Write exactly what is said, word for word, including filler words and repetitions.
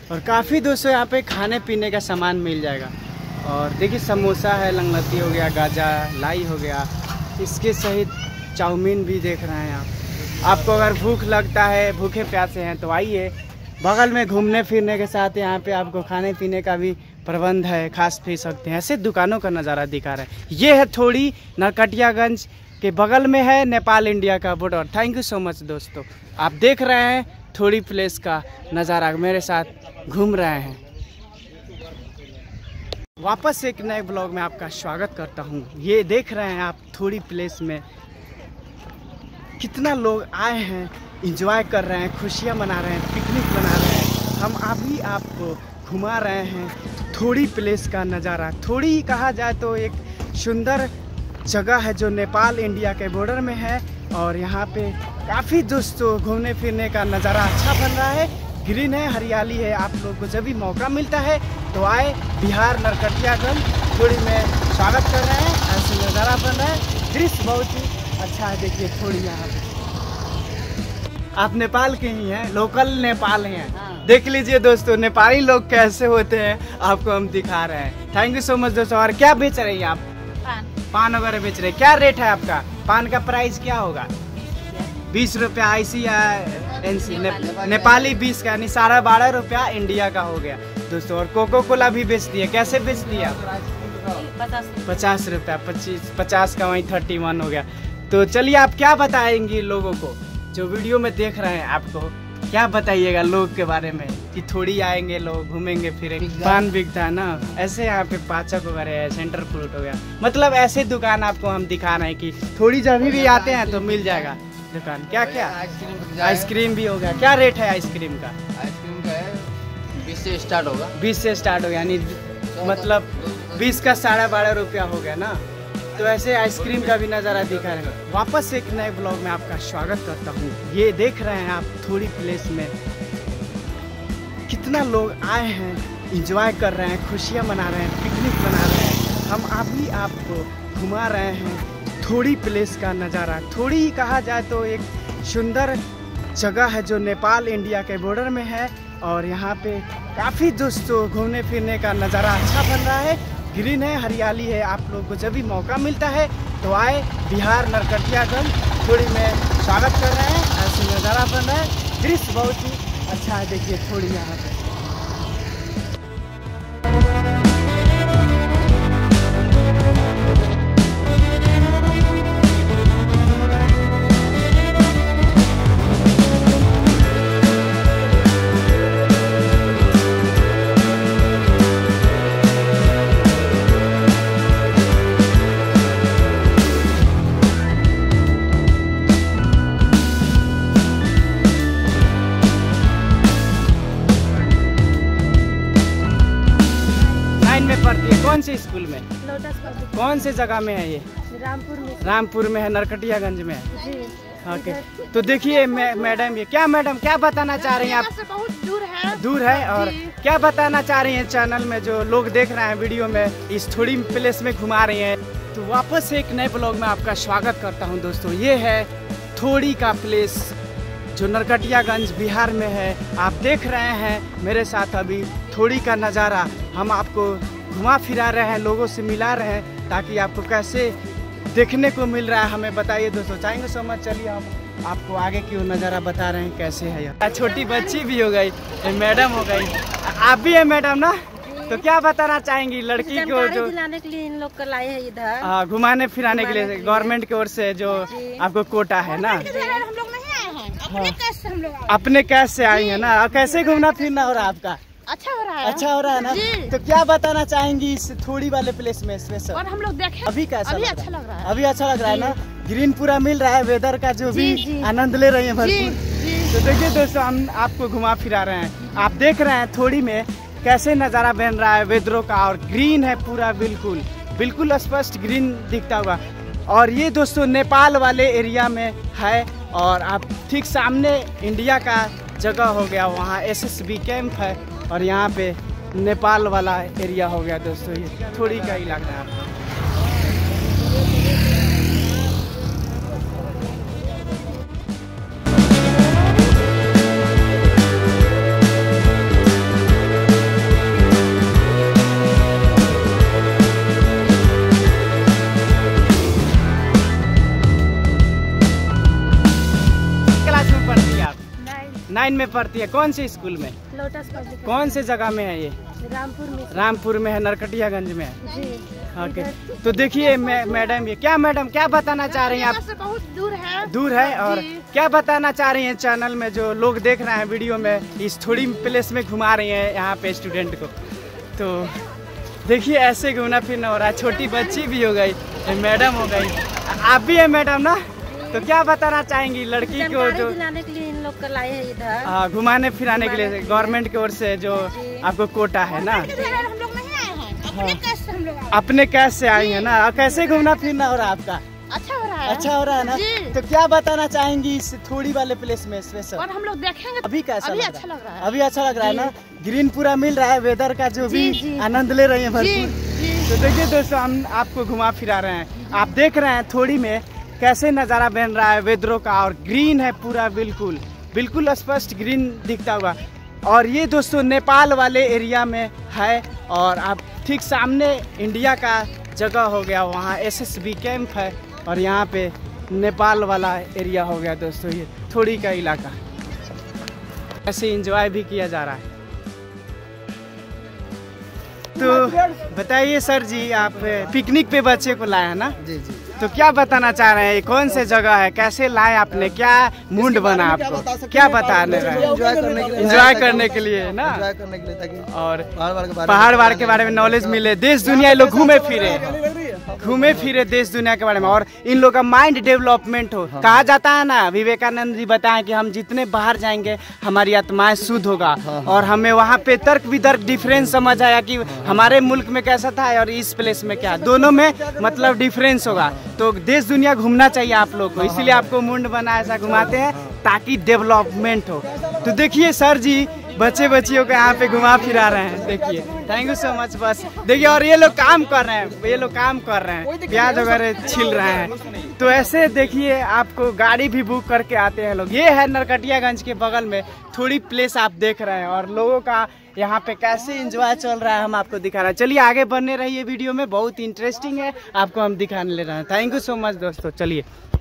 और काफ़ी दोस्तों यहाँ पे खाने पीने का सामान मिल जाएगा। और देखिए समोसा है, लंगलती हो गया, गाजा लाई हो गया, इसके सहित चाउमीन भी देख रहे हैं आप। आपको अगर भूख लगता है, भूखे प्यासे हैं तो आइए, बगल में घूमने फिरने के साथ यहाँ पे आपको खाने पीने का भी प्रबंध है, खास पी सकते हैं। ऐसे दुकानों का नज़ारा दिखा रहे हैं। ये है थोड़ी नरकटियागंज के बगल में है नेपाल इंडिया का border. Thank you so much दोस्तों, आप देख रहे हैं थोड़ी प्लेस का नज़ारा, मेरे साथ घूम रहे हैं। वापस एक नए ब्लॉग में आपका स्वागत करता हूँ। ये देख रहे हैं आप थोड़ी प्लेस में कितना लोग आए हैं, इंजॉय कर रहे हैं, खुशियाँ मना रहे हैं, पिकनिक मना रहे हैं। हम अभी आपको घुमा रहे हैं थोड़ी प्लेस का नज़ारा। थोड़ी कहा जाए तो एक सुंदर जगह है जो नेपाल इंडिया के बॉर्डर में है। और यहाँ पे काफ़ी दोस्तों घूमने फिरने का नज़ारा अच्छा बन रहा है, ग्रीन है, हरियाली है। आप लोग को जब भी मौका मिलता है तो आए, बिहार नरकटियागंज थोड़ी में स्वागत कर रहे हैं। ऐसे नज़ारा बन रहा है, दृश्य बहुत ही अच्छा है। देखिए थोड़ी यहाँ पे आप नेपाल के ही हैं, लोकल नेपाल हैं। हाँ। देख लीजिए दोस्तों नेपाली लोग कैसे होते हैं, आपको हम दिखा रहे हैं। थैंक यू सो मच दोस्तों। और क्या बेच रहे हैं आप? पान पान वगैरह बेच रहे हैं। क्या रेट है आपका? पान का प्राइस क्या होगा? बीस रुपया ऐसी या एनसी ने, नेपाली बीस का, यानी साढ़े बारह रुपया इंडिया का हो गया दोस्तों। और कोको कोला भी बेचती है। कैसे बेचती है आप? पचास रुपया, पच्चीस पचास का वहीं थर्टी वन हो गया। तो चलिए आप क्या बताएंगे लोगों को जो वीडियो में देख रहे हैं? आपको क्या बताइएगा लोग के बारे में कि थोड़ी आएंगे लोग, घूमेंगे फिरेंगे। पान बिकता है ना, ऐसे यहाँ पे पाचक वगैरह है, सेंटर फ्रूट हो गया, मतलब ऐसे दुकान आपको हम दिखा रहे हैं कि थोड़ी जब भी आते हैं तो मिल जाएगा दुकान। क्या क्या? आइसक्रीम भी हो गया। क्या रेट है आइसक्रीम का? आइसक्रीम का है बीस से स्टार्ट होगा। बीस से स्टार्ट होगा, यानी मतलब बीस का साढ़े बारह रुपया हो गया ना। तो ऐसे आइसक्रीम का भी नज़ारा दिखा रहे हैं। वापस एक नए ब्लॉग में आपका स्वागत करता हूँ। ये देख रहे हैं आप थोड़ी प्लेस में कितना लोग आए हैं, इंजॉय कर रहे हैं, खुशियाँ मना रहे हैं, पिकनिक मना रहे हैं। हम अभी आपको घुमा रहे हैं थोड़ी प्लेस का नज़ारा। थोड़ी कहा जाए तो एक सुंदर जगह है जो नेपाल इंडिया के बॉर्डर में है। और यहाँ पे काफ़ी दोस्तों घूमने फिरने का नज़ारा अच्छा बन रहा है, ग्रीन है, हरियाली है। आप लोग को जब भी मौका मिलता है तो आए, बिहार नरकटियागंज थोड़ी में स्वागत कर रहे हैं। ऐसे नज़ारा बन रहा है, दृश्य बहुत ही अच्छा है। देखिए थोड़ी यहाँ पे में पढ़ती है। कौन से स्कूल में? Lotus Public. कौन से जगह में है ये? रामपुर में। रामपुर में है, नरकटियागंज में है जी। ओके, तो देखिए मैडम, ये क्या मैडम क्या बताना चाह रही हैं आप? बहुत दूर है। दूर है। और क्या बताना चाह रही हैं चैनल में जो लोग देख रहे हैं वीडियो में, इस थोड़ी प्लेस में घुमा रही हैं? तो वापस एक नए ब्लॉग में आपका स्वागत करता हूँ दोस्तों। ये है थोड़ी का प्लेस जो नरकटियागंज बिहार में है। आप देख रहे हैं मेरे साथ अभी थोड़ी का नज़ारा। हम आपको घुमा फिरा रहे हैं, लोगों से मिला रहे हैं, ताकि आपको कैसे देखने को मिल रहा है हमें बताइए दोस्तों। Thank you so much. चलिए हम आपको आगे की नज़ारा बता रहे हैं कैसे है यार। छोटी बच्ची भी हो गई, मैडम हो गई, आप भी है मैडम ना? तो क्या बताना चाहेंगी लड़की को जो दिलाने के लिए इन लोग को लाए हैं इधर? हाँ, घुमाने फिराने के लिए गवर्नमेंट की ओर से जो आपको कोटा है ना। हम लोग नहीं आए हैं, अपने कैश से हम लोग आए। अपने कैश से आई है ना। और कैसे घूमना फिरना हो रहा है आपका? अच्छा हो रहा है। अच्छा हो रहा है ना। तो क्या बताना चाहेंगी इस थोड़ी वाले प्लेस में स्पेशल? और हम लोग देखें अभी कैसा अभी लग अच्छा लग रहा है। अभी अच्छा लग रहा है ना, ग्रीन पूरा मिल रहा है, वेदर का जो भी आनंद ले रही है भरपूर। तो देखिए दोस्तों हम आपको घुमा फिरा रहे हैं। आप देख रहे हैं थोड़ी में कैसे नज़ारा बन रहा है वेदरों का, और ग्रीन है पूरा, बिल्कुल बिल्कुल स्पष्ट ग्रीन दिखता हुआ। और ये दोस्तों नेपाल वाले एरिया में है। और आप ठीक सामने इंडिया का जगह हो गया, वहाँ एस एस बी कैंप है। और यहाँ पे नेपाल वाला एरिया हो गया दोस्तों। ये थोड़ी का ही लग रहा है। नाइन में पढ़ती है। कौन से स्कूल में? Lotus Public. कौन से जगह में है ये? रामपुर में। रामपुर में है, नरकटियागंज में है जी। ओके। तो देखिए मैडम, ये क्या मैडम क्या बताना चाह रही हैं आप? से बहुत दूर है। दूर है और जी। क्या बताना चाह रही हैं चैनल में जो लोग देख रहे हैं वीडियो में, इस थोड़ी प्लेस में घुमा रही हैं यहाँ पे स्टूडेंट को? तो देखिए ऐसे घूमना फिरना हो रहा है। छोटी बच्ची भी हो गई, मैडम हो गई, आप भी है मैडम ना? तो क्या बताना चाहेंगी लड़की को जो दिलाने के लिए इन लोग को लाए हैं इधर? हाँ, घुमाने फिराने के लिए गवर्नमेंट की ओर से जो आपको कोटा है ना? हम लोग नहीं आए हैं, अपने कैश से हम लोग आए हैं। अपने कैश से आई है ना? कैसे घूमना फिरना हो रहा है आपका? अच्छा हो रहा है। अच्छा हो रहा है ना? तो क्या बताना चाहेंगी इस थोड़ी वाले प्लेस में स्पेशल? और हम लोग देखेंगे अभी कैसा अभी लग अच्छा रहा लग रहा है। अभी अच्छा लग रहा है ना? ग्रीन पूरा मिल रहा है, वेदर का जो भी जी, जी। आनंद ले रही है जी, भरपूर। जी। तो देखिए दोस्तों, हम आपको घुमा फिरा रहे हैं। आप देख रहे हैं थोड़ी में कैसे नज़ारा बन रहा है वेदरों का, और ग्रीन है पूरा, बिल्कुल बिल्कुल स्पष्ट ग्रीन दिखता हुआ। और ये दोस्तों नेपाल वाले एरिया में है, और आप ठीक सामने इंडिया का जगह हो गया, वहाँ एस एस बी कैंप है, और यहाँ पे नेपाल वाला एरिया हो गया दोस्तों, ये थोड़ी का इलाका। ऐसे एंजॉय भी किया जा रहा है। तो बताइए सर जी, आप पिकनिक पे बच्चे को लाए हैं ना? जी जी। तो क्या बताना चाह रहे हैं, कौन से जगह है, कैसे लाए आपने, क्या मूड बना आपको, क्या बताने रहे हैं? एंजॉय करने के लिए, एंजॉय करने के लिए ना, एंजॉय करने के लिए, ताकि और पहाड़ पहाड़ वाड़ के बारे में नॉलेज मिले, देश दुनिया लोग घूमे फिरे घूमे फिरे देश दुनिया के बारे में, और इन लोग का माइंड डेवलपमेंट हो। कहा जाता है ना, विवेकानंद जी बताएं कि हम जितने बाहर जाएंगे हमारी आत्माएं शुद्ध होगा, और हमें वहाँ पे तर्क वितर्क डिफरेंस समझ आया कि हमारे मुल्क में कैसा था और इस प्लेस में क्या, दोनों में मतलब डिफरेंस होगा। तो देश दुनिया घूमना चाहिए आप लोग को, इसीलिए आपको मुंड बना ऐसा घुमाते हैं ताकि डेवलपमेंट हो। तो देखिए सर जी बच्चे बच्चियों को यहाँ पे घुमा फिरा रहे हैं, देखिए, थैंक यू सो मच। बस देखिए, और ये लोग काम कर रहे हैं, ये लोग काम कर रहे हैं, प्याज वगैरह छिल रहे हैं। तो ऐसे देखिए, आपको गाड़ी भी बुक करके आते हैं लोग। ये है नरकटियागंज के बगल में थोड़ी प्लेस आप देख रहे हैं, और लोगों का यहाँ पे कैसे एंजॉय चल रहा है हम आपको दिखा रहे हैं। चलिए आगे बढ़ने रहिए, वीडियो में बहुत इंटरेस्टिंग है, आपको हम दिखाने ले रहे हैं। थैंक यू सो मच दोस्तों, चलिए।